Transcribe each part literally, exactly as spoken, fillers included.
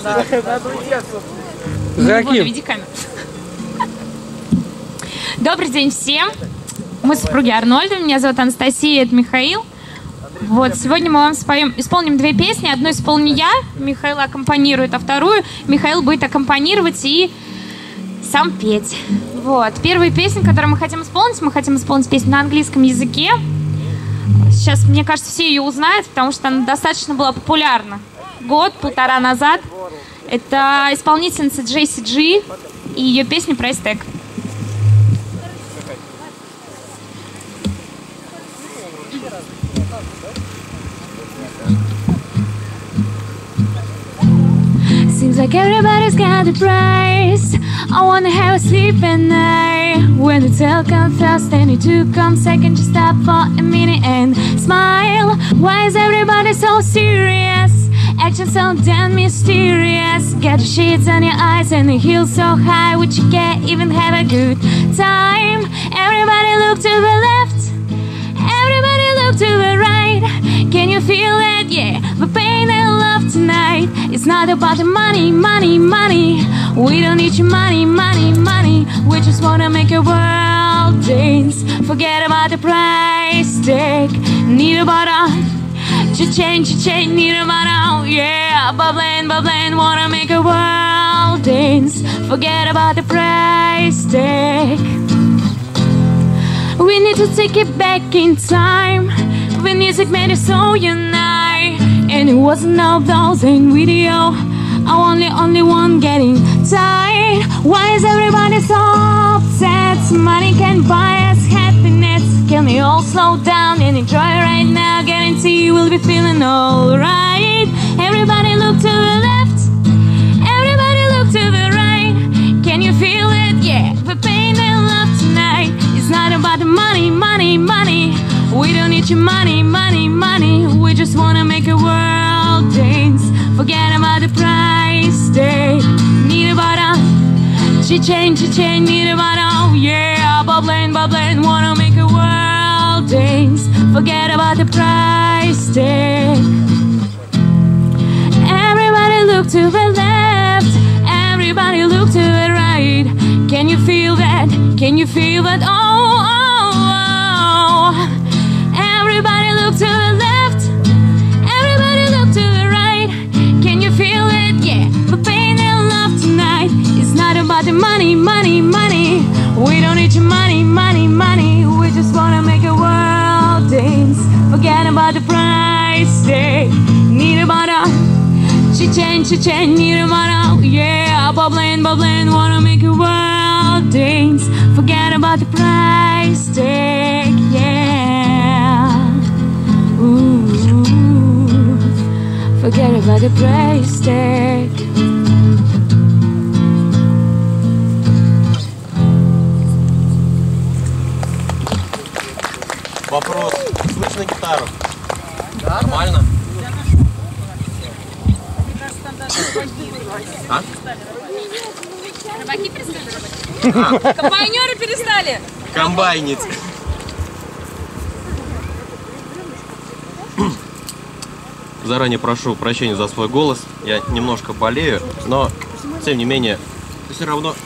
Веди камеру. Добрый день всем. Мы супруги Арнольда. Меня зовут Анастасия, это Михаил. Вот, сегодня мы вам споем, исполним две песни. Одну исполню я, Михаил аккомпанирует, а вторую Михаил будет аккомпанировать и сам петь. Вот, первая песня, которую мы хотим исполнить, мы хотим исполнить песню на английском языке. Сейчас, мне кажется, все ее узнают, потому что она достаточно была популярна год-полтора назад. Это исполнительница Джесси Джи и ее песня «Price Tag». Seems like everybody's got a price. I wanna have a sleep at night. When the tale comes first and it took come second, just stop for a minute and smile. Why is everybody so serious? Action so damn mysterious. Got the shades on your eyes and the heels so high, would you can't even have a good time? Everybody look to the left, everybody look to the right. Can you feel it? Yeah, the pain and love tonight. It's not about the money, money, money. We don't need your money, money, money. We just wanna make a world dance. Forget about the price tag. Need a bottom, cha-ching, cha-ching, need a bottom. Yeah, bubbling, bubbling, wanna make a world dance. Forget about the price tag. We need to take it back in time. When music made us so unite, and it wasn't all those in video. I'm only, only one getting tired. Why is everybody so upset? Money can buy us happiness. Can we all slow down and enjoy right now? Guarantee we'll be feeling alright. Everybody look to the left, everybody look to the right. Can you feel it? Yeah, the pain and love tonight. It's not about the money, money, money. We don't need your money, money, money. We just wanna make a world dance. Forget about the price tag. Need a bottom, cha-ching, cha-ching, need a bottom. Yeah, bubbling, bubbling, wanna make a world dance. Forget about the price tag. Everybody look to the left, everybody look to the right. Can you feel that? Can you feel that? Oh, oh, oh. Everybody look to the left, everybody look to the right. Can you feel it? Yeah, the pain and love tonight. It's not about the money, money, money. We don't need your money, money, money. We just wanna make a world dance. Forget about the price tag. Need a bottle, cha-ching, cha-ching, need a bottle. Yeah, bubbling, bubbling, wanna make a world dance. Forget about the price tag, yeah. Ooh, forget about the price tag. Вопрос. Слышно гитару? Да, нормально? А? Рыбаки перестали работать? А. Комбайнеры перестали! Комбайнить. Заранее прошу прощения за свой голос. Я немножко болею, но тем не менее все равно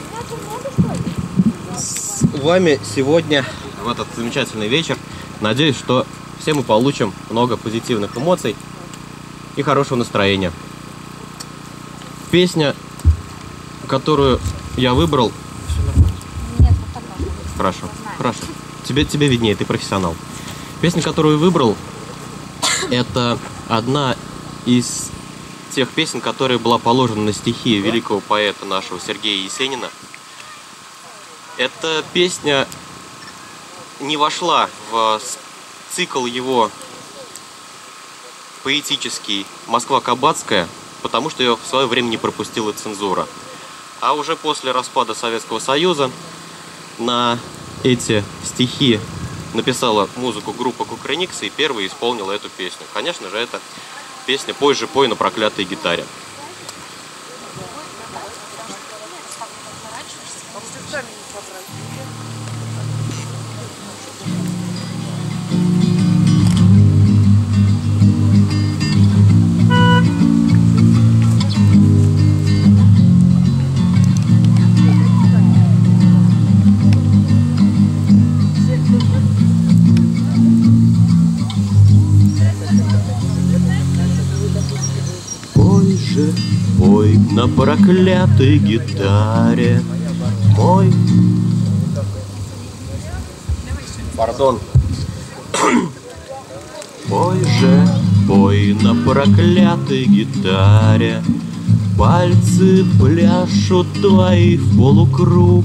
с вами сегодня в этот замечательный вечер. Надеюсь, что все мы получим много позитивных эмоций и хорошего настроения. Песня, которую я выбрал... Нет, вот так. Хорошо, хорошо. Тебе, тебе виднее, ты профессионал. Песня, которую выбрал, это одна из тех песен, которая была положена на стихи великого поэта нашего Сергея Есенина. Эта песня не вошла в цикл его поэтический «Москва-Кабацкая», потому что ее в свое время не пропустила цензура. А уже после распада Советского Союза на эти стихи написала музыку группа Кукрыниксы и первой исполнила эту песню. Конечно же, это песня «Пой же, пой» на проклятой гитаре. пой на проклятой гитаре мой. Пардон. Пой же, пой на проклятой гитаре, пальцы пляшут твои в полукруг.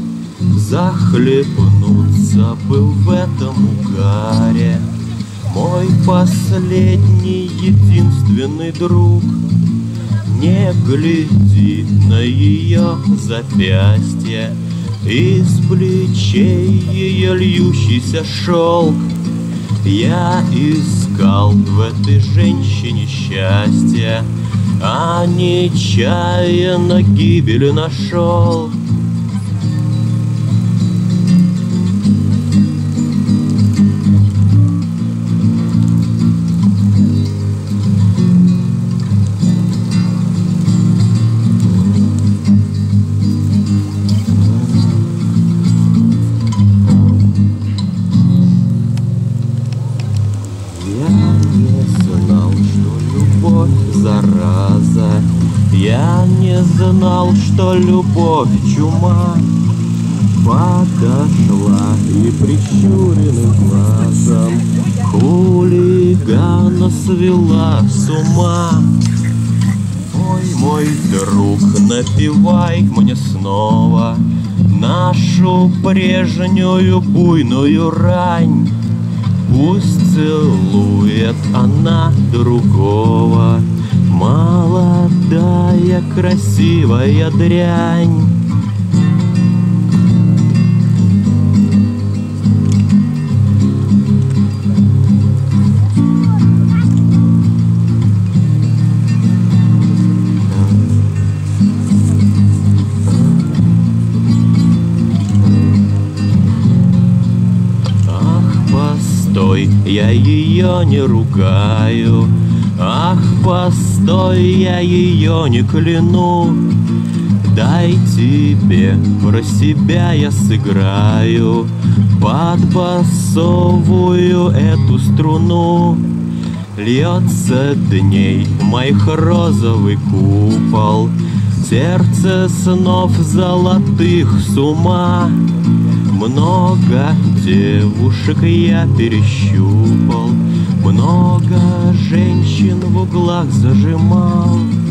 Захлебнуться бы в этом угаре мой последний единственный друг. Не гляди на ее запястье, из плечей ее льющийся шелк. Я искал в этой женщине счастье, а нечаянно гибель нашел. Зараза, я не знал, что любовь чума. Подошла и прищуренным глазом хулигана свела с ума. Ой, мой друг, напевай мне снова нашу прежнюю буйную рань. Пусть целует она другого, молодая красивая дрянь. Я ее не ругаю, ах, постой, я ее не кляну. Дай тебе, про себя я сыграю под басовую эту струну. Льется дней моих розовый купол, сердце снов золотых с ума. Много девушек я перещупал, много женщин в углах зажимал.